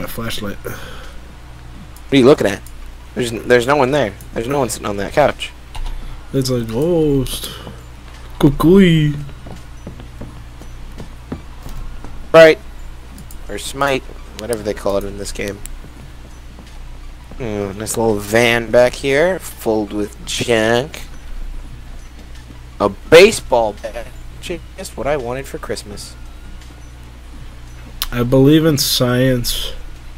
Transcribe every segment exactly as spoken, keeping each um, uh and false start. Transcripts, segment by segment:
flashlight. What are you looking at? There's there's no one there. There's no one sitting on that couch. It's a ghost. Kukui. Right. Or smite, whatever they call it in this game. Mm, nice little van back here, filled with junk. A baseball bat. Just what I wanted for Christmas. I believe in science.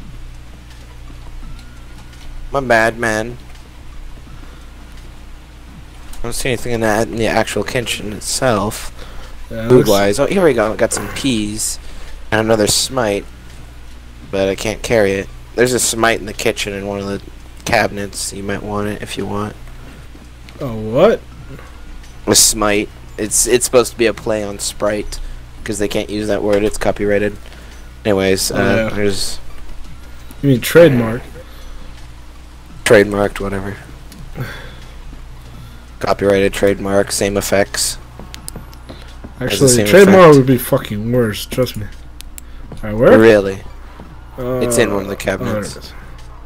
I'm a madman. I don't see anything in that in the actual kitchen itself. Yeah, Food wise. Oh, here we go. Got some peas and another smite, but I can't carry it. There's a smite in the kitchen in one of the cabinets. You might want it if you want. Oh, what? A smite. It's it's supposed to be a play on Sprite because they can't use that word. It's copyrighted. Anyways, uh, oh, yeah. there's You mean trademark? trademarked, whatever. Copyrighted, trademark, same effects. Actually, trademark would be fucking worse. Trust me. Alright, where? Really? Uh, It's in one of the oh, cabinets. there it is.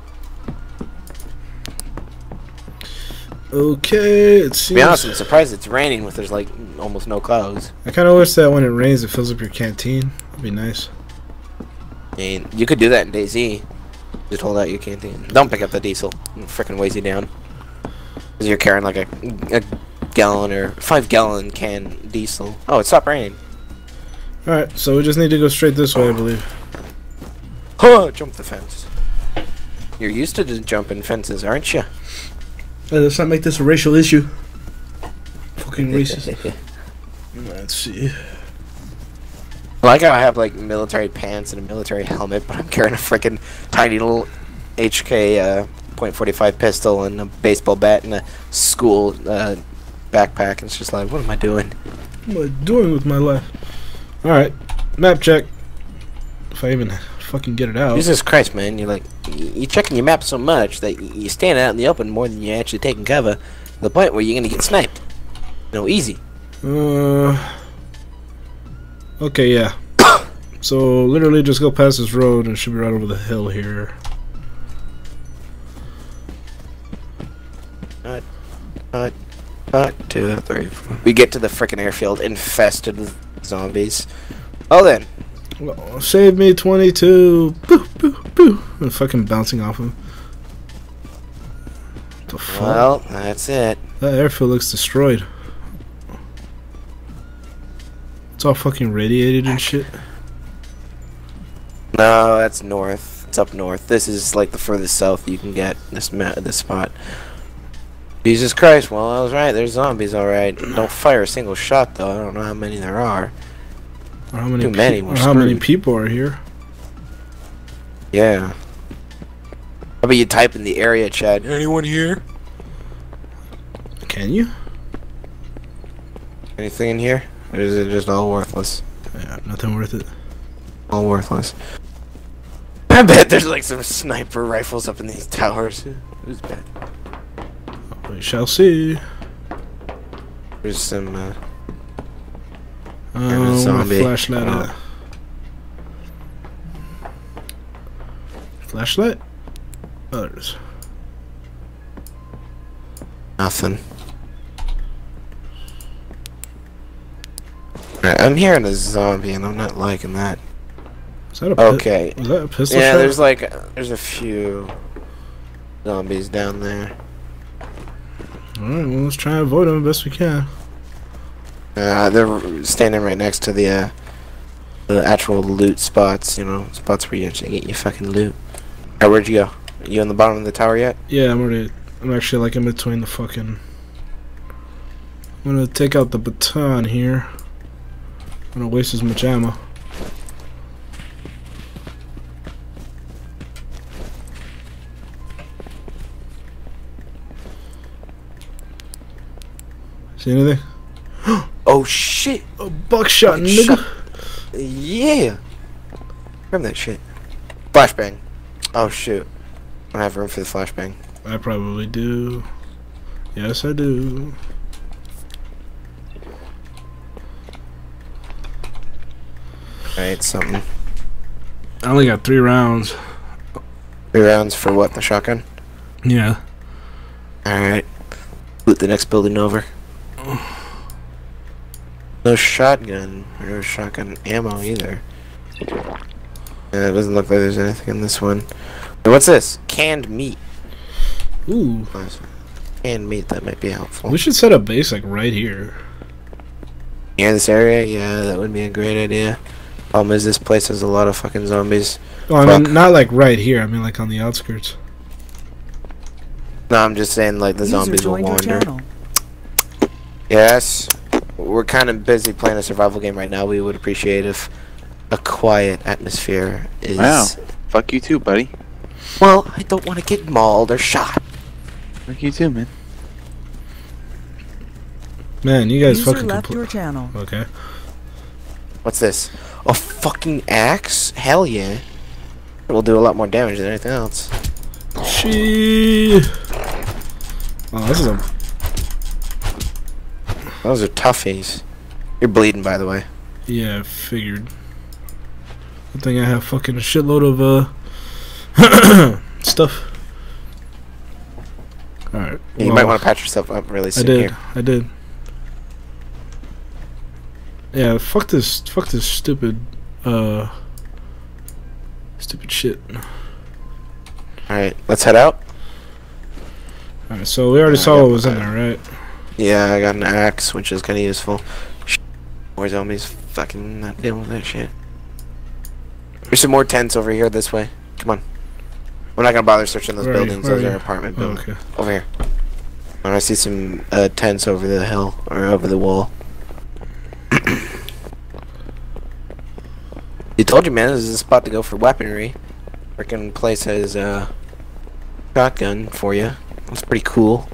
Okay, it seems. To be honest, I'm surprised it's raining with there's like almost no clouds. I kind of wish that when it rains, it fills up your canteen. That'd be nice. I mean, you could do that in DayZ. Just hold out your canteen. Don't pick up the diesel. It frickin' weighs you down. Because you're carrying like a, a gallon or five gallon can diesel. Oh, it stopped raining. Alright, so we just need to go straight this way, I believe. Huh, jump the fence. You're used to just jumping fences, aren't you? Hey, let's not make this a racial issue. Fucking racist. Let's see. I like how I have like military pants and a military helmet, but I'm carrying a freaking tiny little H K uh, point four five pistol and a baseball bat and a school uh, backpack. And it's just like, what am I doing? What am I doing with my life? Alright, map check. If I even fucking get it out. Jesus Christ, man! You're like, you're checking your map so much that you stand out in the open more than you're actually taking cover. To the point where you're gonna get sniped. No, easy. Uh. Okay, yeah. So literally just go past this road and it should be right over the hill here. Cut, cut, cut, two, three, four. We get to the frickin' airfield infested with zombies. Oh then. Well, save me twenty-two. Boo, boo, boo. I'm fucking bouncing off him. What the fuck? Well, that's it. That airfield looks destroyed. It's all fucking radiated and shit. No, that's north. It's up north. This is like the furthest south you can get. This ma this spot. Jesus Christ! Well, I was right. There's zombies, all right. Don't fire a single shot, though. I don't know how many there are. Or how many? Too many. We're or how many screwed. people are here? Yeah. How about you type in the area chat? Anyone here? Can you? Anything in here? Or is it just all worthless? Yeah, nothing worth it. All worthless. I bet there's like some sniper rifles up in these towers. Who's bad? We shall see. There's some. Uh, Oh, uh, zombie. Flashlight. Oh. Flashlight? Oh, there it is. Nothing. Right, I'm hearing a zombie and I'm not liking that. Is that a Okay. Was that a pistol Yeah, shot? there's like uh, there's a few zombies down there. Alright, well, let's try and avoid them the best we can. Uh, they're standing right next to the uh, the actual loot spots. You know, spots where you actually get your fucking loot. Alright, where'd you go? Are you on the bottom of the tower yet? Yeah, I'm already. I'm actually like in between the fucking. I'm gonna take out the baton here. I'm gonna waste as much ammo. See anything? Oh shit! A buckshot, Buckshot. nigga. Yeah. Grab that shit. Flashbang. Oh shoot! I don't have room for the flashbang. I probably do. Yes, I do. Alright, something. I only got three rounds. Three rounds for what? The shotgun? Yeah. Alright. Loot the next building over. No shotgun. Or no shotgun ammo either. Yeah, it doesn't look like there's anything in this one. Hey, what's this? Canned meat. Ooh. Canned meat, that might be helpful. We should set up base like right here. Yeah, this area? Yeah, that would be a great idea. Problem is, this place has a lot of fucking zombies. Oh, I Fuck. mean, not like right here. I mean, like on the outskirts. No, I'm just saying, like, the User zombies will joined your wander. channel. Yes. We're kind of busy playing a survival game right now. We would appreciate if a quiet atmosphere is... Wow. Fuck you too, buddy. Well, I don't want to get mauled or shot. Fuck you too, man. Man, you guys User fucking left compl- your channel. Okay. What's this? A fucking axe? Hell yeah. It will do a lot more damage than anything else. She. Oh, this is a. Those are toughies. You're bleeding, by the way. Yeah, I figured. I think I have fucking a shitload of uh stuff. All right. Yeah, you well, might want to patch yourself up really I soon did. here. I did. Yeah, fuck this. Fuck this stupid. Uh. Stupid shit. Alright, let's head out. Alright, so we already Yeah, I saw got what was in that. there, right? Yeah, I got an axe, which is kind of useful. Sh- More zombies. Fucking not dealing with that shit. There's some more tents over here this way. Come on. We're not gonna bother searching those Where are you? buildings. Where Those are are you? apartment Oh, buildings. okay. Over here. And I see some uh, tents over the hill, or over the wall. You told you, man, this is a spot to go for weaponry. Freaking place has a uh, shotgun for you. That's pretty cool.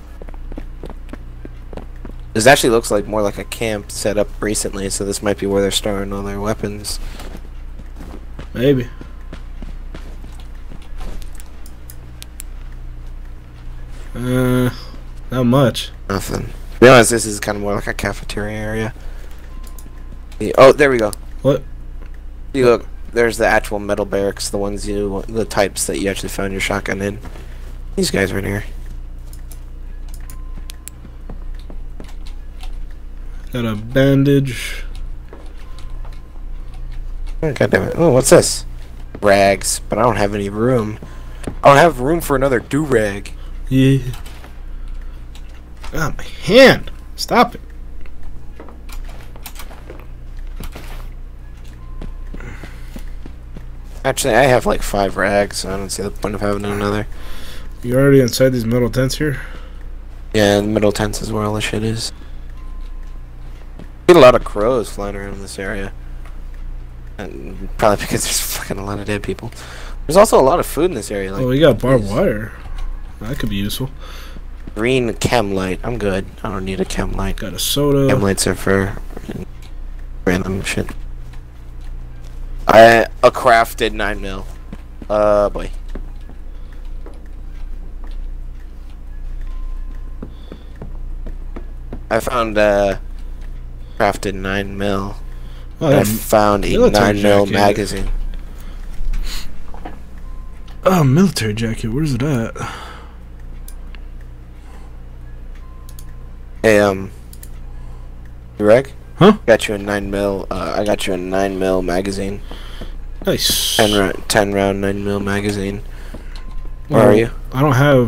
This actually looks like more like a camp set up recently, so this might be where they're storing all their weapons. Maybe. Uh, not much. Nothing. To be honest, this is kind of more like a cafeteria area. The- oh, there we go. What? You look. There's the actual metal barracks, the ones you, the types that you actually found your shotgun in. These guys right here. Got a bandage. Oh, God damn it. Oh, what's this? Rags, but I don't have any room. I don't have room for another do-rag. Yeah. Ah, my hand. Stop it. Actually, I have like five rags, so I don't see the point of having another. You already inside these metal tents here? Yeah, the middle tents is where all the shit is. Get a lot of crows flying around in this area. And probably because there's fucking a lot of dead people. There's also a lot of food in this area. Like Oh, we got barbed wire. That could be useful. green chem light. I'm good. I don't need a chem light. Got a soda. Chem lights are for random shit. I a crafted nine mil. Uh boy. I found uh crafted nine mil. Oh, I yeah. found a military nine mil jacket. magazine. Oh, military jacket. Where's it at? Hey, um, you reg? Huh? Got you a nine mil. Uh, I got you a nine mil magazine. Nice. Ten round, ten round nine mil magazine. Where Well, are you? I don't have.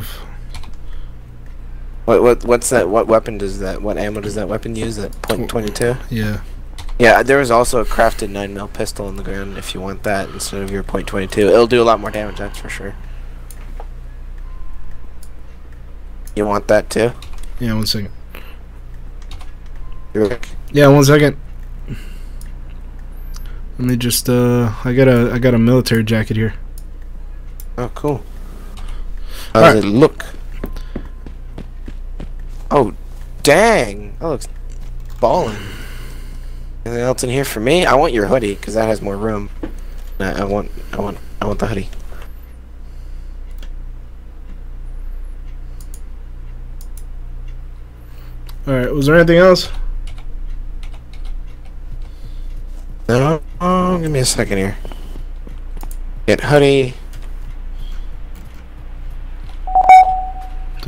What what what's that? What weapon does that? What ammo does that weapon use? That point twenty two. Yeah. Yeah, there was also a crafted nine mil pistol on the ground. If you want that instead of your point twenty two, it'll do a lot more damage. That's for sure. You want that too? Yeah, one second. You reg? Yeah, one second. Let me just. Uh, I got a. I got a military jacket here. Oh, cool. How does Alright. it look? Oh, dang! That looks ballin'. Anything else in here for me? I want your hoodie because that has more room. I, I want, I want, I want the hoodie. All right. Was there anything else? No, oh, give me a second here. Get hoodie.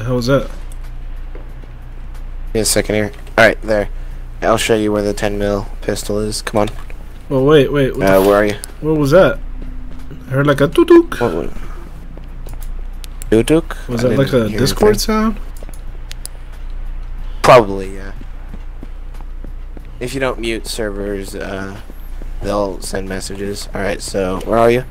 hell was that? Give me a second here. Alright, there. I'll show you where the ten mil pistol is. Come on. Oh wait, wait. What, Uh, where are you? what was that? I heard like a doo-dook. What, what? Duduk? Was I that like didn't a hear Discord anything. sound? Probably, yeah. If you don't mute servers, uh, they'll send messages. Alright, so where are you?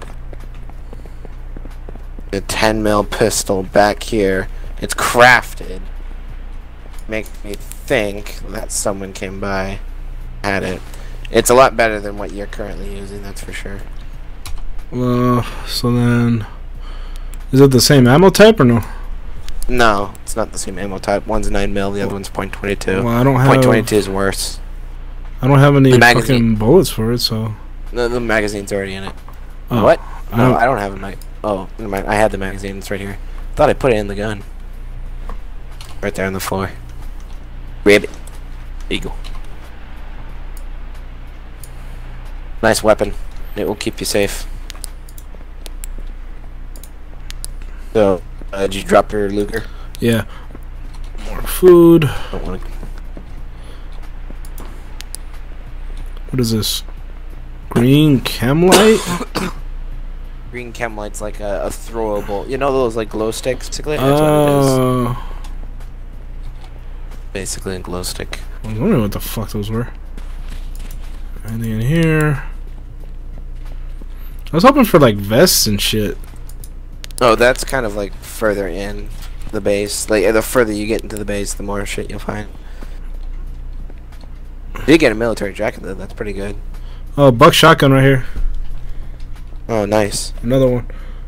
The ten mil pistol back here. It's crafted. Make me think that someone came by, had it. It's a lot better than what you're currently using, that's for sure. Uh, so then, is it the same ammo type or no? No, it's not the same ammo type. One's nine mil, the other one's point two two. Well, I don't Point have. two two is worse. I don't have any The fucking magazine. bullets for it, so. No, the magazine's already in it. Oh, What? I No, don't- I don't have a mag. Oh, never mind. I had the magazine. It's right here. Thought I put it in the gun. Right there on the floor. Grab it. There you go. Nice weapon. It will keep you safe. So, uh, did you drop your Luger? Yeah. More food. Don't want to. What is this? Green chem light? Green chem light's like a, a throwable. You know those like glow sticks, basically. That's what it is. Uh, Basically a glow stick. I was wondering what the fuck those were. Anything in here? I was hoping for like vests and shit. Oh, that's kind of like further in the base. Like the further you get into the base, the more shit you'll find. You did get a military jacket though. That's pretty good. Oh, buck shotgun right here. Oh, nice. Another one.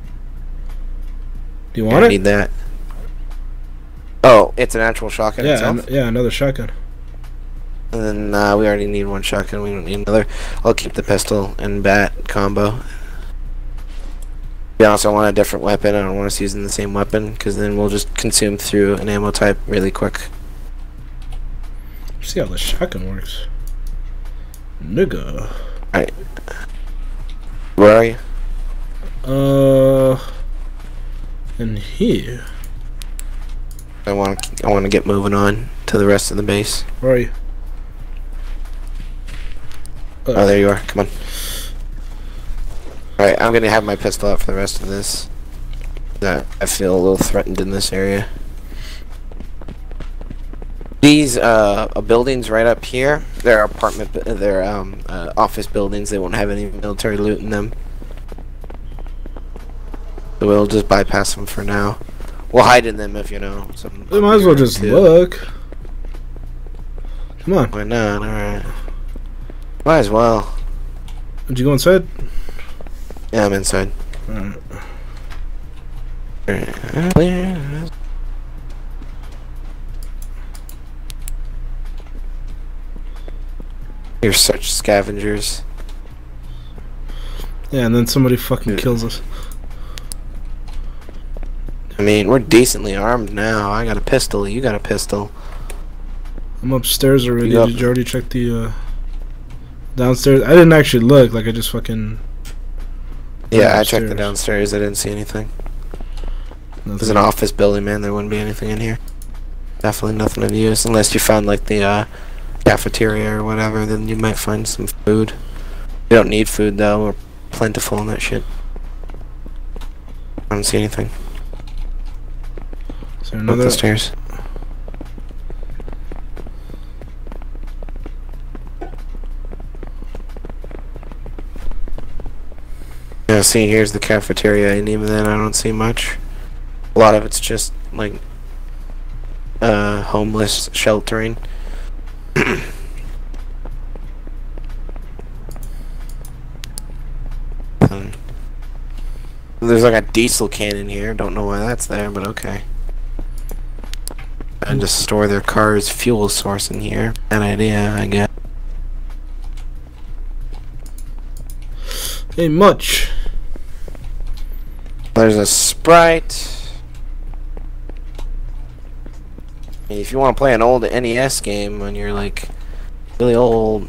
Do you I want it? need that. Oh, it's an actual shotgun Yeah, itself. an- yeah, another shotgun. And then uh, we already need one shotgun. We don't need another. I'll keep the pistol and bat combo. To be honest, I want a different weapon. I don't want us using the same weapon because then we'll just consume through an ammo type really quick. See how the shotgun works. Nigga. Alright. Where are you? Uh, in here. I want I want to get moving on to the rest of the base. Where are you? Uh, Oh, there you are. Come on. Alright, I'm gonna have my pistol out for the rest of this. That I feel a little threatened in this area. These uh buildings right up here, they're apartment, bu- they're um uh, office buildings. They won't have any military loot in them, so we'll just bypass them for now. We'll hide in them if you know. Some we might as well just too. look. Come on. Why not? All right. Might as well. Did you go inside? Yeah, I'm inside. Alright. Alright. You're such scavengers. Yeah, and then somebody fucking Yeah. kills us. I mean, we're decently armed now. I got a pistol. You got a pistol. I'm upstairs already. You up? Did you already check the uh, downstairs? I didn't actually look. Like I just fucking. Yeah, I checked the Upstairs. downstairs. I didn't see anything. Nothing. There's an office building, man. There wouldn't be anything in here. Definitely nothing of use. Unless you found, like, the uh, cafeteria or whatever, then you might find some food. You don't need food, though. We're plentiful in that shit. I don't see anything. Is there Up another? the stairs. Yeah, see, here's the cafeteria, and even then I don't see much. A lot of it's just, like, uh, homeless sheltering. Um, There's like a diesel can in here, don't know why that's there, but okay. And just store their car's fuel source in here. Bad idea, I guess. Ain't much. There's a Sprite. I mean, if you want to play an old N E S game when you're like really old,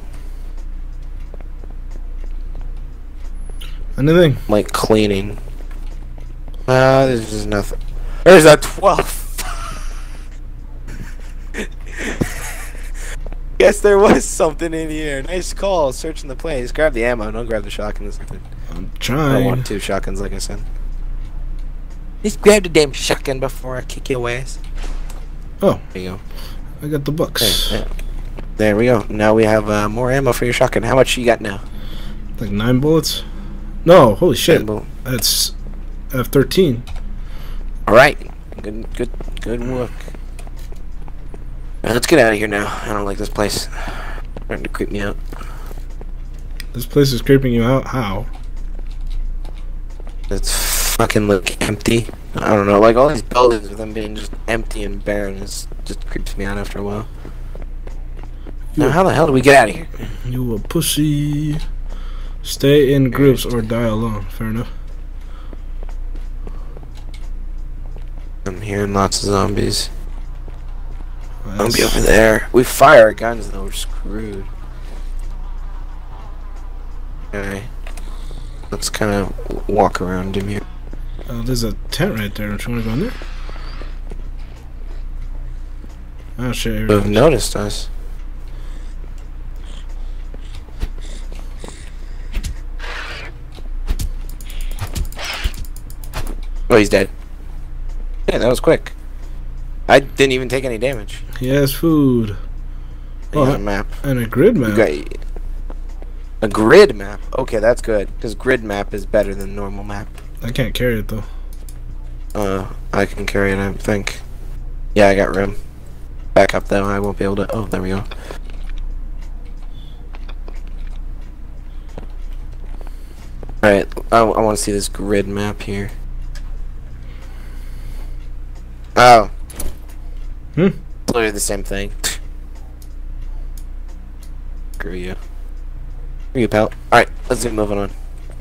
Anything? like cleaning. Uh, there's just nothing. There's a twelve Yes, there was something in here. Nice call. Searching the place. Grab the ammo. Don't grab the shotgun. I'm I don't trying. want two shotguns, like I said. Just grab the damn shotgun before I kick your ass. Oh, There you go. I got the bucks. There, there. There we go. Now we have uh, more ammo for your shotgun. How much you got now? Like nine bullets? No, holy shit. Ammo. That's I have thirteen. All right. Good, good, good work. All right, let's get out of here now. I don't like this place. Starting to creep me out. This place is creeping you out. How? It's fucking look empty. I don't know. Like all these buildings with them being just empty and barren is just creeps me out after a while. Now, how the hell do we get out of here? You a pussy. Stay in groups or die alone. Fair enough. I'm hearing lots of zombies. Well, Don't be that's- over there. We fire our guns though, we're screwed. Okay. Let's kind of walk around him here. Uh, there's a tent right there. Don't you want to go in there? Oh shit. Who have noticed us. Oh, he's dead. Yeah, that was quick. I didn't even take any damage. He has food. Oh, Oh, a map. and a grid You map. got a grid map. Okay, that's good. Because grid map is better than normal map. I can't carry it though. Uh, I can carry it, I think. Yeah, I got room. Back up though, I won't be able to. Oh, there we go. Alright, I, I want to see this grid map here. Oh. Hmm? It's literally the same thing. Screw you. Screw you, pal. Alright, let's get moving on.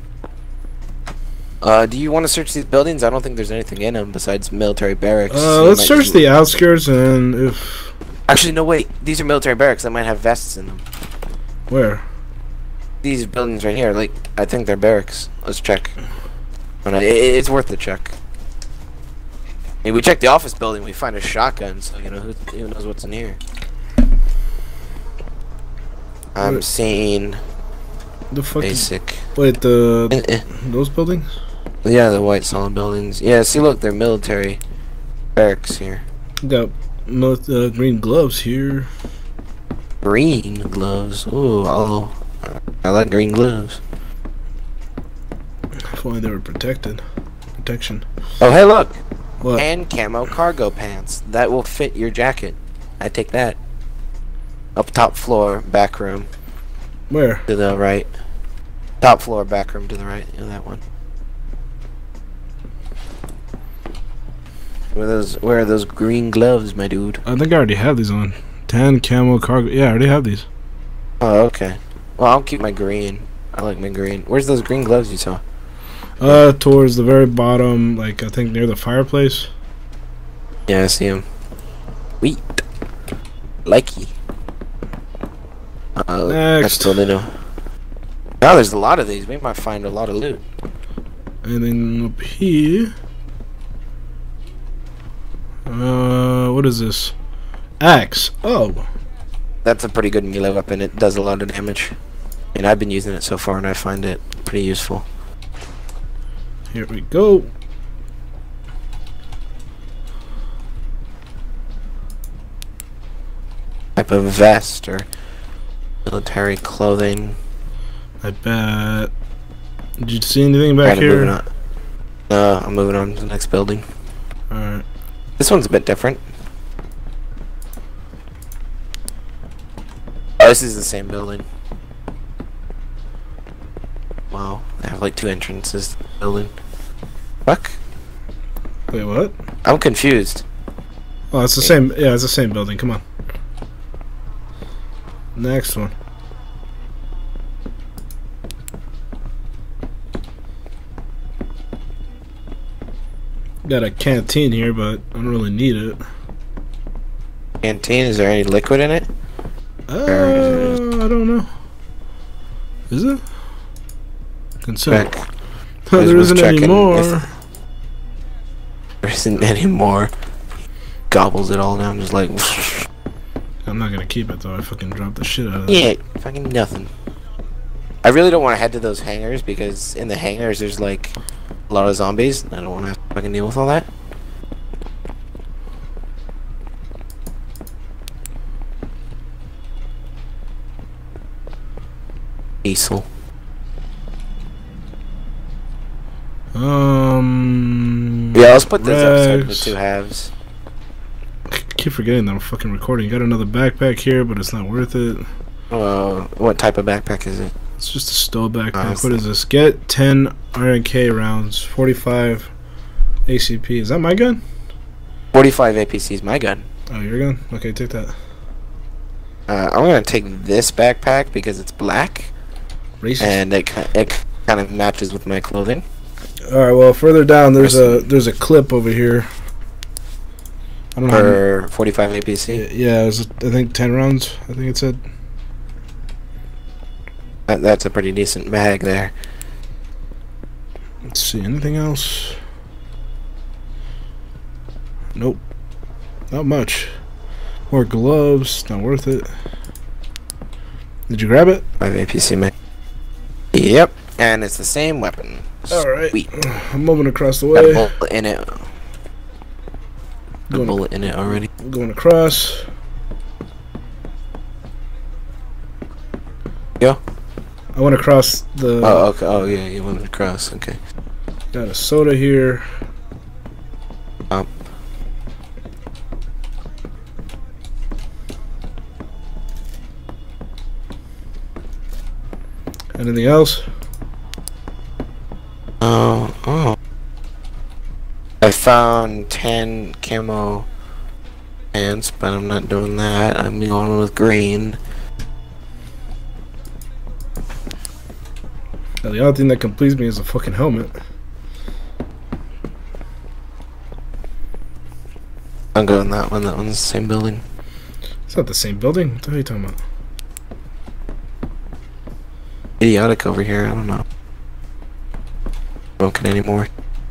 Uh, do you want to search these buildings? I don't think there's anything in them besides military barracks. Uh, So you let's might search just- the outskirts and if Actually, no, wait. These are military barracks that might have vests in them. where? These buildings right here, like, I think they're barracks. Let's check. Oh, no, it, it's worth the check. I mean, we check the office building, we find a shotgun, so, you know, who, who knows what's in here. I'm Wait. seeing The fuck? Is, basic. wait, the Eh, eh. those buildings? Yeah, the white solid buildings. Yeah, see, look, they're military barracks here. We got mil- uh, green gloves here. Green gloves. Ooh, oh, I like green gloves. If only they were protected. Protection. Oh, hey, look. What? And camo cargo pants. That will fit your jacket. I take that. Up top floor, back room. Where? To the right. Top floor, back room to the right. Yeah, that one. Where are those, where are those green gloves, my dude? I think I already have these on. Tan camo cargo. Yeah, I already have these. Oh, okay. Well, I'll keep my green. I like my green. Where's those green gloves you saw? Uh, towards the very bottom, like I think near the fireplace. Yeah, I see them. Wheat. Likey. Uh, that's Next. totally new. Now there's a lot of these. We might find a lot of loot. And then up here. Uh, what is this? Axe. Oh. That's a pretty good melee weapon. It does a lot of damage. And I've been using it so far and I find it pretty useful. Here we go. Type of vest or military clothing. I bet. Did you see anything back Kinda moving here? on. No, I'm moving on to the next building. Alright. This one's a bit different. Oh, this is the same building. Wow, they have like two entrances to the building. Fuck? Wait, what? I'm confused. Oh, it's the same. Yeah, it's the same building. Come on. Next one. Got a canteen here, but I don't really need it. Canteen, is there any liquid in it? Uh, I don't know. Is it? Consume. Back. Oh, there Who's isn't checking any more. if- There isn't any more. Gobbles it all down, just like. I'm not gonna keep it though. I fucking dropped the shit out of it. Yeah, fucking nothing. I really don't want to head to those hangars because in the hangars there's like a lot of zombies. And I don't want to have to fucking deal with all that. Diesel. Um. Yeah, let's put this episode into Rex. two halves. I keep forgetting that I'm fucking recording. Got another backpack here, but it's not worth it. Uh, what type of backpack is it? It's just a stow backpack. Nice. What is this? Get ten R N K rounds, forty-five A C P. Is that my gun? forty-five A P C is my gun. Oh, your gun? Okay, take that. Uh, I'm gonna take this backpack because it's black Racist. and it ki- it kind of matches with my clothing. All right. Well, further down, there's a Listen. there's a clip over here. I don't know. how many- For forty-five A P C. Yeah, yeah, it was, I think ten rounds. I think it said. That, that's a pretty decent bag there. Let's see. Anything else? Nope. Not much. More gloves. Not worth it. Did you grab it? five A P C, man. Yep, and it's the same weapon. All right. Sweet. I'm moving across the Got a way. bullet in it. A Going- bullet in it already. Going across. Yo. I went across the. Oh, okay. Oh, yeah, you went across. Okay. Got a soda here. Um. Anything else? Oh, oh. I found ten camo pants, but I'm not doing that. I'm going with green. Now, the only thing that completes me is a fucking helmet. I'm going that one. That one's the same building. It's not the same building. What the hell are you talking about? Idiotic over here. I don't know. Broken anymore.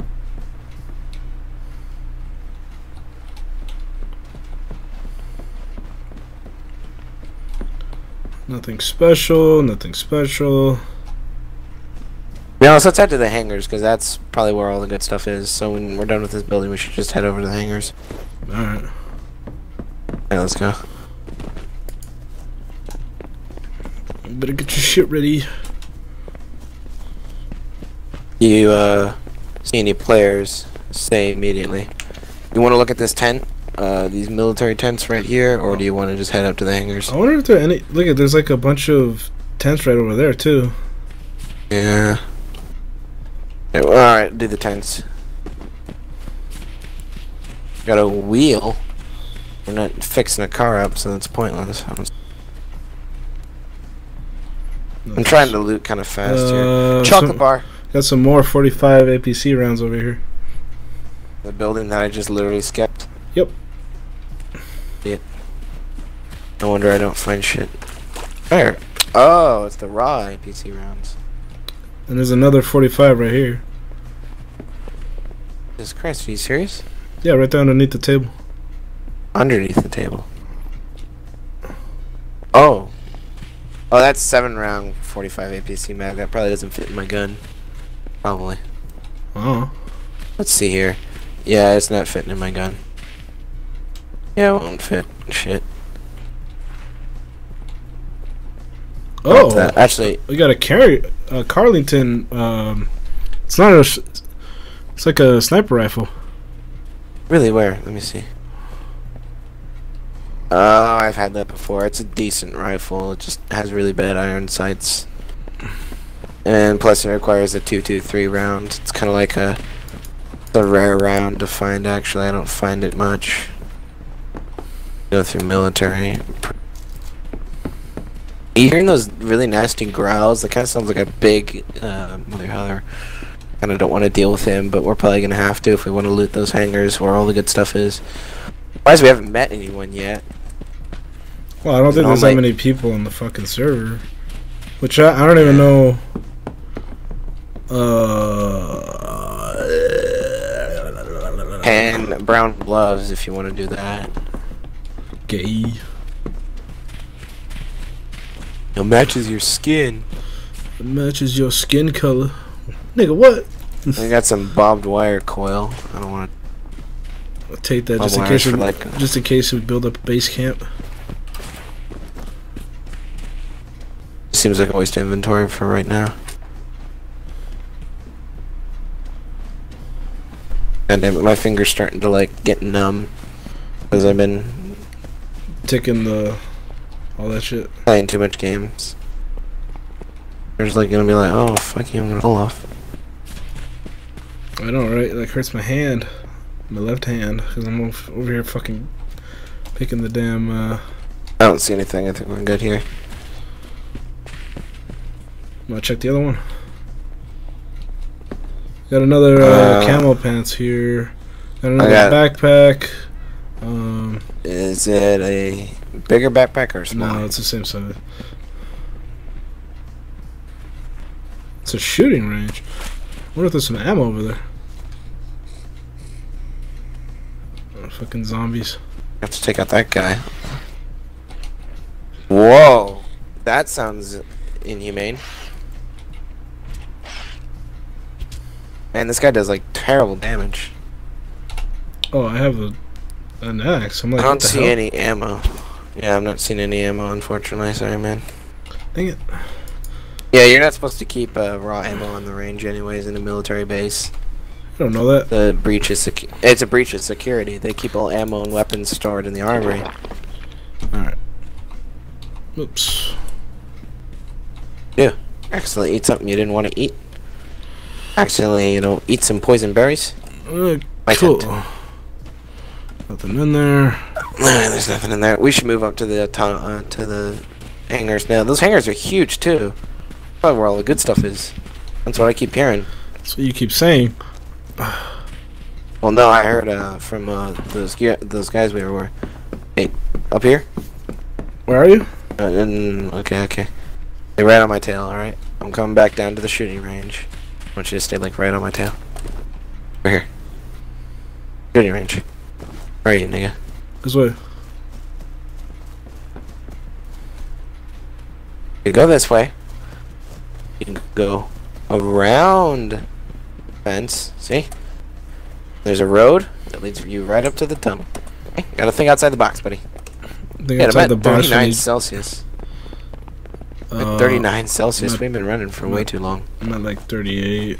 Nothing special. Nothing special. Yeah, let's let's head to the hangars because that's probably where all the good stuff is. So when we're done with this building, we should just head over to the hangars. All right. Yeah, let's go. Better get your shit ready. You uh, see any players? Say immediately. You want to look at this tent? Uh, these military tents right here, or do you want to just head up to the hangars? I wonder if there are any. Look at there's like a bunch of tents right over there too. Yeah. Yeah, well, all right, do the tents. Got a wheel. We're not fixing a car up, so that's pointless. I'm trying to loot kind of fast here. Uh, Chocolate some- bar. Got some more forty-five A P C rounds over here. The building that I just literally skipped. Yep. Yeah. No wonder I don't find shit. Where? Oh, it's the raw A P C rounds. And there's another forty-five right here. Jesus Christ, are you serious? Yeah, right there underneath the table. Underneath the table. Oh. Oh, that's seven round forty-five A P C mag. That probably doesn't fit in my gun. Probably. Oh. Let's see here. Yeah, it's not fitting in my gun. Yeah, it won't fit. Shit. Oh. What's that? Actually, We got a carry a Carlington. Um, it's not a. sh- It's like a sniper rifle. really, where? Let me see. Oh, I've had that before. It's a decent rifle. It just has really bad iron sights. And plus it requires a two two three round. It's kind of like a, a rare round to find, actually. I don't find it much. Go through military. Are you hearing those really nasty growls? That kind of sounds like a big uh, mother holler. Kind of don't want to deal with him, but we're probably going to have to if we want to loot those hangars where all the good stuff is. Why is we haven't met anyone yet? Well, I don't think there's that Normally- many people on the fucking server. Which I, I don't even know. Uh, And brown gloves if you want to do that. gay. It matches your skin. It matches your skin color. Nigga, what? I got some barbed wire coil. I don't want I'll take that to. just in case. We, Like, just in case we build up a base camp. seems like a waste of inventory for right now. God damn it, my finger's starting to like get numb because I've been Taking the all that shit. playing too much games. There's like gonna be like, oh fuck you, I'm gonna fall off. I know, right? Like hurts my hand, my left hand, because I'm over over here fucking picking the damn. Uh, I don't see anything. I think we're good here. I'm gonna check the other one. Got another uh, Uh, camel pants here. Got another got- backpack. Um, Is it a bigger backpack or a small? no, it's the same size. It's a shooting range. I wonder if there's some ammo over there. Oh, fucking zombies. I have to take out that guy. Whoa, that sounds inhumane. Man, this guy does like terrible damage. Oh, I have a an axe. I'm like, I what don't the see hell? any ammo. Yeah, I'm not seeing any ammo, unfortunately. Sorry, man. Dang it. Yeah, you're not supposed to keep uh, raw ammo on the range, anyways, in a military base. I don't know that. The breach is secu- It's a breach of security. They keep all ammo and weapons stored in the armory. Alright. Oops. Yeah. Accidentally eat something you didn't want to eat. Accidentally, you know, eat some poison berries. Uh, My cool. tent. Nothing in there. Nah, there's nothing in there. We should move up to the to, uh, to the hangars now. Those hangars are huge too. Probably where all the good stuff is. That's what I keep hearing. That's what you keep saying. Well, no, I heard uh, from uh, those gu- those guys we were with. Hey, up here. Where are you? Uh, and, okay, okay. Stay right on my tail. All right. I'm coming back down to the shooting range. I want you to stay like right on my tail. Right here. Shooting range. Where are you, nigga? This way. You go this way. You can go around the fence. See? There's a road that leads you right up to the tunnel. Okay? Gotta think outside the box, buddy. I think Yeah, I'm outside at the box. we thirty-nine need- Celsius. uh, At thirty-nine Celsius. not- We've been running for way too long. I'm at like thirty-eight.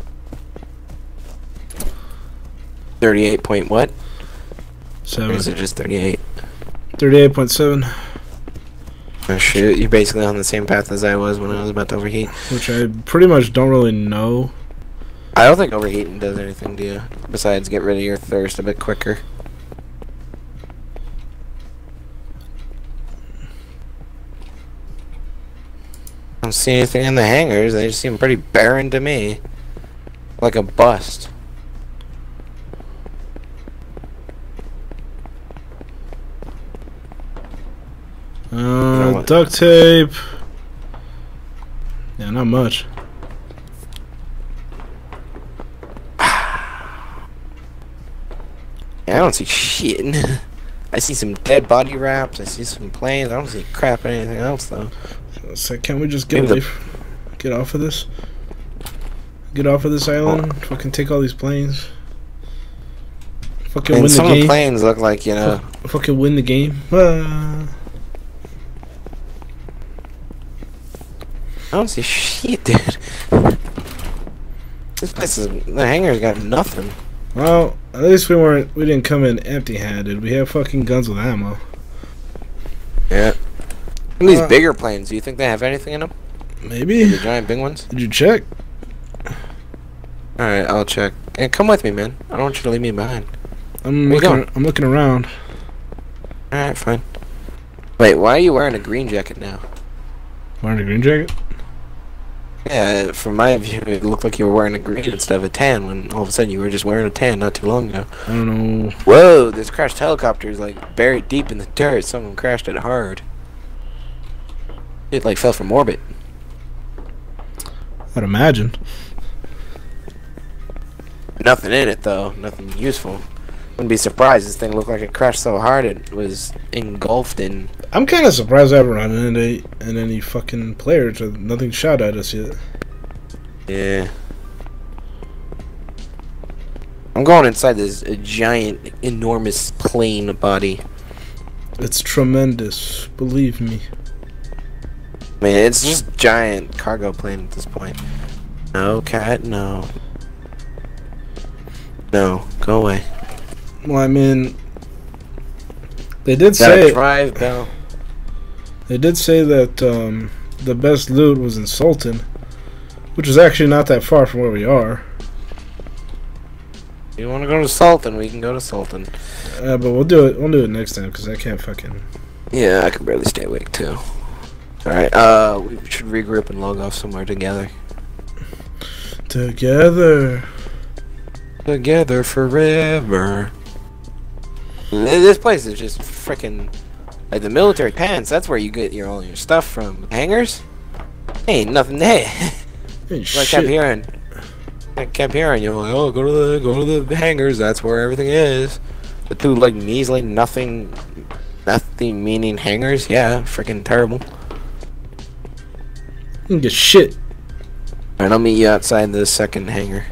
thirty-eight point what? Or Seven. is it just thirty-eight? thirty-eight point seven. Oh shoot, you're basically on the same path as I was when I was about to overheat. Which I pretty much don't really know. I don't think overheating does anything to you, besides get rid of your thirst a bit quicker. I don't see anything in the hangars, they just seem pretty barren to me. Like a bust. Uh, what? duct tape. Yeah, not much. Yeah, I don't see shit. I see some dead body wraps, I see some planes, I don't see crap or anything else though. So can't we just get Maybe away? the- f- Get off of this? Get off of this island. Fucking take all these planes. Fucking And win the some of the game. planes look like, you know, Fuck- Fucking win the game. Ah. I don't see shit, dude. This place is, the hangar's got nothing. Well, at least we weren't. We didn't come in empty-handed. We have fucking guns with ammo. Yeah. And these Uh, bigger planes, do you think they have anything in them? Maybe. The giant big ones? Did you check? Alright, I'll check. Hey, come with me, man. I don't want you to leave me behind. I'm Where you looking. going? I'm looking around. Alright, fine. Wait, why are you wearing a green jacket now? Wearing a green jacket. Yeah, from my view, it looked like you were wearing a green instead of a tan, when all of a sudden you were just wearing a tan not too long ago. I don't know. Whoa, this crashed helicopter is like buried deep in the dirt. Someone crashed it hard. It like fell from orbit. I'd imagine. Nothing in it though, nothing useful. Wouldn't be surprised. This thing looked like it crashed so hard it was engulfed in. I'm kind of surprised I haven't run into any, in any fucking players. Or nothing shot at us yet. Yeah. I'm going inside this uh, giant, enormous plane body. It's tremendous, believe me. I mean, it's just giant cargo plane at this point. No, cat, no. No, go away. Well, I mean, they did Gotta say drive, Bell. they did say that um, the best loot was in Sultan, which is actually not that far from where we are. You want to go to Sultan? We can go to Sultan. Uh, but we'll do it. We'll do it next time because I can't fucking. Yeah, I can barely stay awake too. All right, uh, we should regroup and log off somewhere together. Together. Together forever. This place is just freaking like the military pants. That's where you get your all your stuff from. Hangars? Ain't nothing there. Hey, I shit. kept hearing. I kept hearing you like, oh, go to the go to the hangars. That's where everything is. The two like measly nothing, nothing meaning hangars. Yeah, freaking terrible. You can get shit. Alright, I'll meet you outside the second hangar.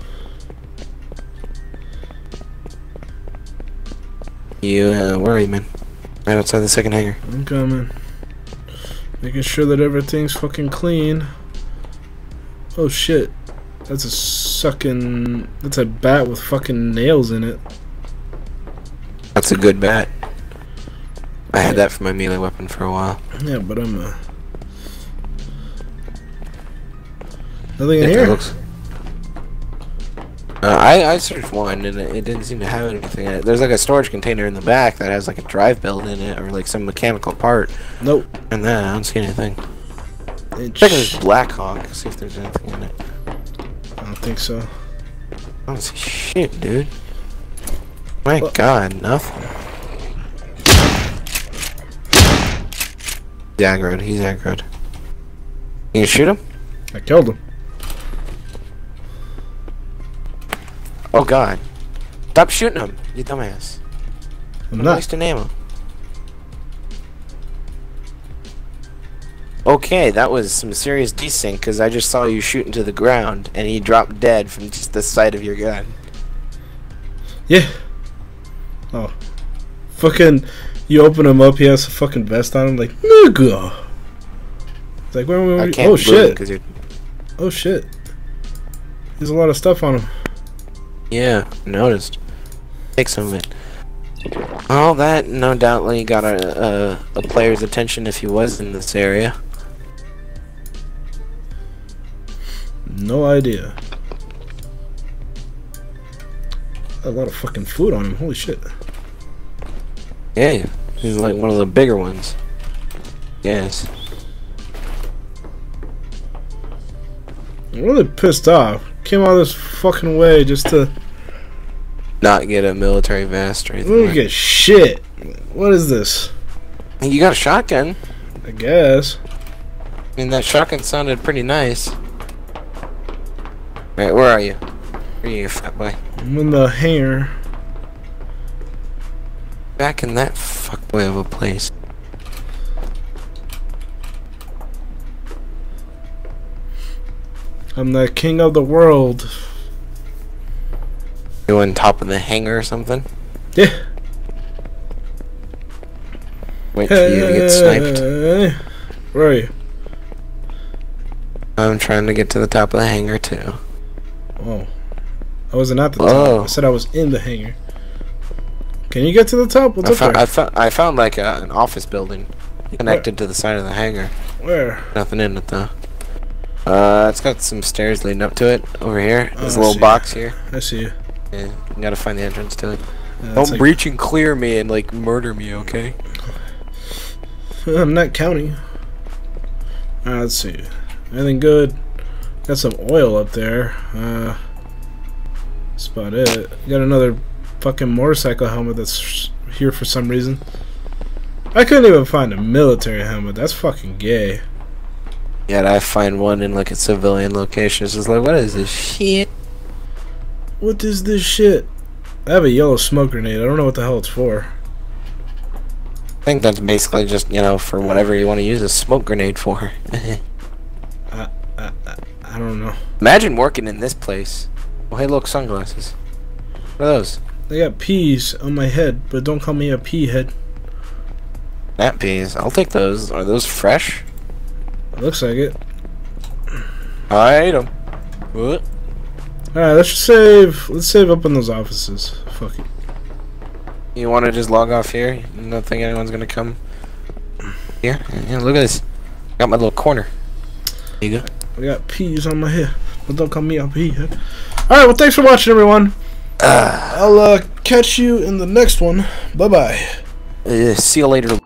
You, uh, where are you, man? Right outside the second hangar. I'm coming. Making sure that everything's fucking clean. Oh shit. That's a sucking. That's a bat with fucking nails in it. That's a good bat. I had that for my melee weapon for a while. Yeah, but I'm uh. Nothing in Yeah, here? that looks- Uh, I, I searched one and it, it didn't seem to have anything in it. There's like a storage container in the back that has like a drive build in it or like some mechanical part. Nope. And then I don't see anything. Ain't Check this sh- Black Hawk, see if there's anything in it. I don't think so. I don't see shit, dude. My Well- god, nothing. He's aggroed, he's aggroed. You can shoot him? I killed him. Oh god. Stop shooting him, you dumbass. I'm I'm not. wasting ammo. Okay, that was some serious desync because I just saw you shoot into the ground and he dropped dead from just the sight of your gun. Yeah. Oh. Fucking. You open him up, he has a fucking vest on him, like, nigga. It's like, where, where, where, I can't oh boot shit. because you're. Oh shit. There's a lot of stuff on him. Yeah, noticed. Take some of it. Well, that no doubtly got a, a, a player's attention if he was in this area. No idea. A lot of fucking food on him. Holy shit. Yeah, he's like one of the bigger ones. Yes. I'm really pissed off. Came all this fucking way just to. Not get a military vest or anything. Look Like. at shit. What is this? You got a shotgun. I guess. I mean, that shotgun sounded pretty nice. Right, where are you? Where are you, fat boy? I'm in the hangar. Back in that fuckboy of a place. I'm the king of the world. You on top of the hangar or something? Yeah. Wait for you to get sniped. Hey. Where are you? I'm trying to get to the top of the hangar too. Oh. I wasn't at the Whoa. top. I said I was in the hangar. Can you get to the top? What's I up found, there? I found I found like a, an office building connected to the side of the hangar. Where? Nothing in it though. Uh, it's got some stairs leading up to it over here. Oh, This I little see. box here. I see you. Yeah, you gotta find the entrance to it. Yeah, Don't that's like- breach and clear me and like murder me, okay? I'm not counting. Uh, let's see. Anything good? Got some oil up there. Uh, that's about it. Got another fucking motorcycle helmet that's here for some reason. I couldn't even find a military helmet. That's fucking gay. Yet I find one in like a civilian location. It's just like, what is this shit? What is this shit? I have a yellow smoke grenade. I don't know what the hell it's for. I think that's basically just, you know, for whatever you want to use a smoke grenade for. I, I, I, I don't know. Imagine working in this place. Oh, hey, look, sunglasses. What are those? I got peas on my head, but don't call me a pea head. Nat peas. I'll take those. Are those fresh? It looks like it. I ate them. What? Alright, let's just save. Let's save up in those offices. Fuck it. You want to just log off here? You don't think anyone's gonna come here? Yeah, look at this. Got my little corner. There you go. I got peas on my head, but don't call me a pea head. Alright, well, thanks for watching, everyone. Uh, I'll uh, catch you in the next one. Bye bye. Uh, see you later.